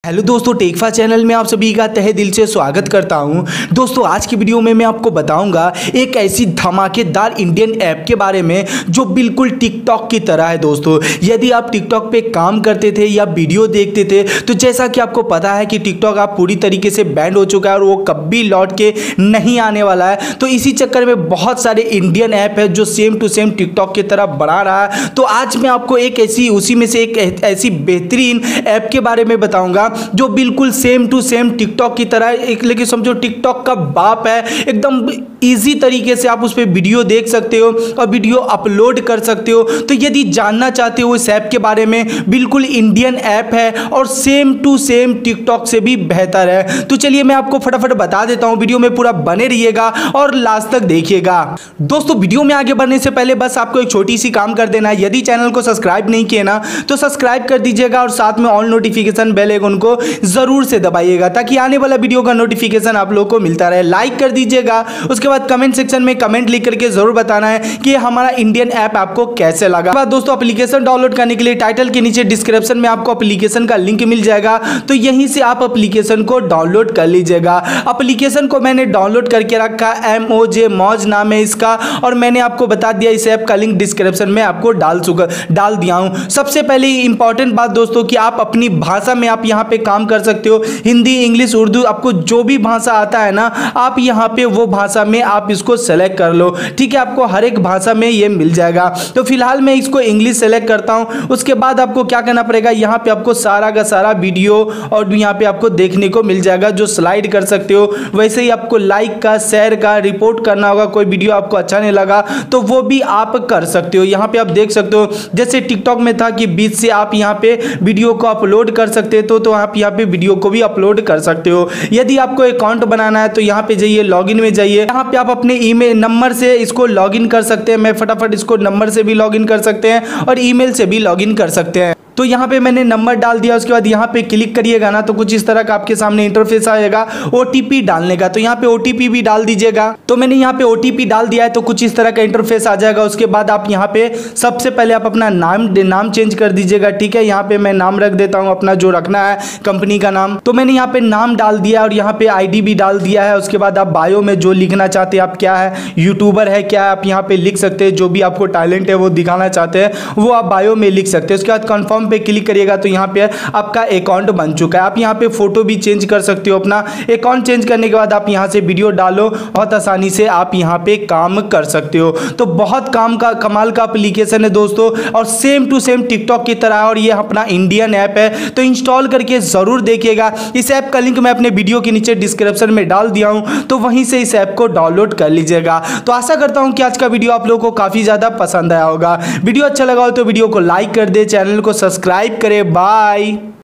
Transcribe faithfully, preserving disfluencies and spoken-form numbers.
Hello दोस्तों, टेकफा channel में आप सभी का तहे दिल से स्वागत करता हूं। दोस्तों, आज की वीडियो में मैं आपको बताऊंगा एक ऐसी धमाकेदार इंडियन ऐप के बारे में जो बिल्कुल टिकटॉक की तरह है। दोस्तों, यदि आप टिकटॉक पे काम करते थे या वीडियो देखते थे तो जैसा कि आपको पता है कि टिकटॉक आप पूरी तरीके से बैंड हो चुका है और वो कभी लौट के नहीं आने वाला है। तो इसी चक्कर में बहुत सारे इंडियन ऐप है जो सेम टू सेम टिकटॉक की तरह बना रहा है। तो आज मैं आपको एक ऐसी उसी में से एक ऐसी बेहतरीन ऐप के बारे में बताऊंगा जो बिल्कुल सेम टू सेम टिकटॉक की तरह एक, लेकिन समझो टिकटॉक का बाप है। एकदम इजी तरीके से आप उस पर वीडियो देख सकते हो और वीडियो अपलोड कर सकते हो। तो यदि जानना चाहते हो इस ऐप के बारे में, बिल्कुल इंडियन ऐप है और सेम टू सेम टिकटॉक से भी बेहतर है। तो चलिए मैं आपको फटाफट बता देता हूं, वीडियो में पूरा बने रहिएगा और लास्ट तक देखिएगा। दोस्तों, वीडियो में आगे बढ़ने से पहले बस आपको एक छोटी सी काम कर देना है। यदि चैनल को सब्सक्राइब नहीं किया ना तो सब्सक्राइब कर दीजिएगा और साथ में ऑल नोटिफिकेशन बेल आइकन को जरूर से दबाइएगा ताकि आने वाला वीडियो का नोटिफिकेशन आप लोगों को मिलता रहे। लाइक कर दीजिएगा, उसके बाद कमेंट सेक्शन में कमेंट लिख करके जरूर बताना है कि हमारा इंडियन ऐप आपको कैसे लगा। बाद दोस्तों, एप्लीकेशन डाउनलोड करने के लिए टाइटल के नीचे डिस्क्रिप्शन में आपको एप्लीकेशन का लिंक मिल जाएगा, तो यहीं से आप एप्लीकेशन को डाउनलोड कर लीजिएगा। एप्लीकेशन को मैंने डाउनलोड करके रखा, एम ओ जे मौज नाम है इसका, और मैंने आपको बता दिया इस ऐप का लिंक डिस्क्रिप्शन में आपको डाल चुका डाल दिया हूं। सबसे पहले इंपॉर्टेंट बात दोस्तों कि आप अपनी भाषा में आप यहां पे काम कर सकते हो। हिंदी, इंग्लिश, उर्दू, आपको जो भी भाषा आता है ना, आप यहाँ पे वो भाषा में आप इसको सेलेक्ट कर लो। ठीक है, आपको हर एक भाषा में ये मिल जाएगा। तो फिलहाल मैं इसको इंग्लिश सेलेक्ट करता हूँ। उसके बाद आपको क्या करना पड़ेगा, यहाँ पे आपको सारा का सारा वीडियो और यहाँ पे आपको देखने को मिल जाएगा जो स्लाइड कर सकते हो। वैसे ही आपको लाइक का, शेयर का, रिपोर्ट करना होगा। कोई वीडियो आपको अच्छा नहीं लगा तो वो भी आप कर सकते हो। यहाँ पे आप देख सकते हो जैसे टिकटॉक में था कि बीच से आप यहाँ पे वीडियो को अपलोड कर सकते हो, तो आप यहाँ पे वीडियो को भी अपलोड कर सकते हो। यदि आपको अकाउंट बनाना है तो यहाँ पे जाइए, लॉगिन में जाइए। यहाँ पे आप अपने ईमेल नंबर से इसको लॉगिन कर सकते हैं। मैं फटाफट इसको नंबर से भी लॉगिन कर सकते हैं और ईमेल से भी लॉगिन कर सकते हैं। तो यहाँ पे मैंने नंबर डाल दिया। उसके बाद यहाँ पे क्लिक करिएगा ना तो कुछ इस तरह का आपके सामने इंटरफेस आएगा ओटीपी डालने का। तो यहाँ पे ओटीपी भी डाल दीजिएगा। तो मैंने यहाँ पे ओटीपी डाल दिया है तो कुछ इस तरह का इंटरफेस आ जाएगा। उसके बाद आप यहाँ पे सबसे पहले आप अपना नाम नाम चेंज कर दीजिएगा। ठीक है, यहाँ पे मैं नाम रख देता हूँ अपना जो रखना है कंपनी का नाम। तो मैंने यहाँ पे नाम डाल दिया और यहाँ पे आई डी भी डाल दिया है। उसके बाद आप बायो में जो लिखना चाहते हैं, आप क्या है, यूट्यूबर है क्या है, आप यहाँ पे लिख सकते हैं। जो भी आपको टैलेंट है वो दिखाना चाहते हैं वो आप बायो में लिख सकते हैं। उसके बाद कन्फर्म पे क्लिक करिएगा तो यहाँ पे आपका अकाउंट बन चुका है। आप यहाँ पे फोटो भी चेंज कर सकते हो। अपना अकाउंट चेंज करने के बाद आप यहाँ से वीडियो डालो, बहुत आसानी से आप यहाँ पे काम कर सकते हो। तो बहुत काम का कमाल का एप्लीकेशन है दोस्तों और सेम टू सेम टिकटॉक की तरह, और ये अपना इंडियन ऐप है। तो इंस्टॉल करके जरूर देखिएगा। इस ऐप का लिंक मैं अपने वीडियो के नीचे डिस्क्रिप्शन में डाल दिया हूं, तो वहीं से इस ऐप को डाउनलोड कर लीजिएगा। तो आशा करता हूं कि आज का वीडियो आप लोगों को काफी ज्यादा पसंद आया होगा। वीडियो अच्छा लगा हो तो वीडियो को लाइक कर दे, चैनल को सब्सक्राइब करें। बाय।